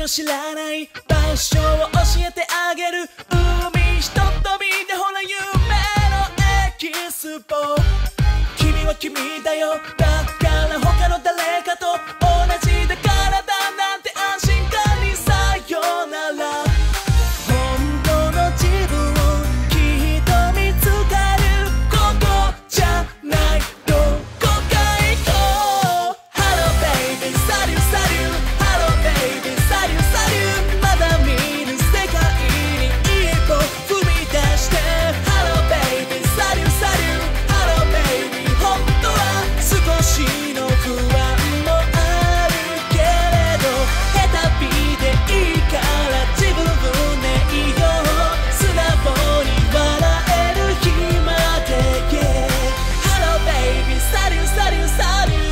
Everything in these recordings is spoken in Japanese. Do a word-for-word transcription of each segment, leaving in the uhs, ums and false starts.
の知らない場所を教えてあげる。海ひととびでほら夢のエキスポ。君は君だよ、だから他の誰かと同じだからだなんて安心感にさよなら。本当の自分をきっと見つかる。ここじゃないどこか行こう。 Hello baby サリュサリュ Hello baby サリュサリュ。まだ見ぬ世界に一歩踏み出して。 Hello baby サリュサリュ Hello baby。 本当は少しの不安もあるけれど、下手びでいいから自分でいいよ。素直に笑える日まで Yeah Hello baby サリュサリュサリュ。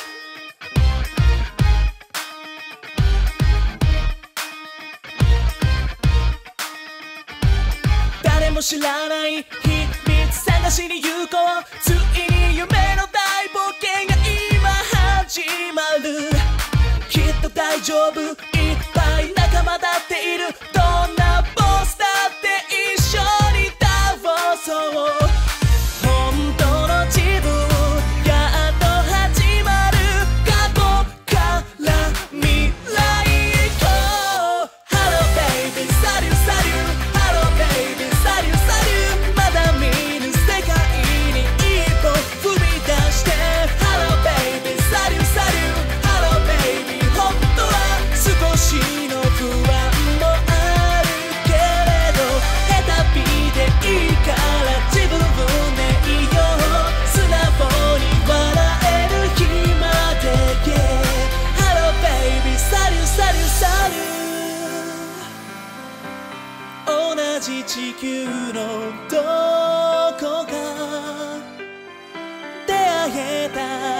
誰も知らない秘密探しに行こう。ついに夢の大冒険が今始まる。きっと大丈夫、いっぱい仲間だっている。どんなボスだって一緒に倒そう。本当の自分やっと始まる。過去から未来へ行こう。 Hello baby サリュサリュ Hello baby サリュサリュ。まだ見ぬ世界に一歩踏み出して。 Hello baby サリュサリュ Hello baby。 本当は少しの不安もあるけれど、下手びでいいから自分でいいよ。素直に笑える日まで Yeah Hello baby サリュサリュサリュ。同じ地球のどこか出会えた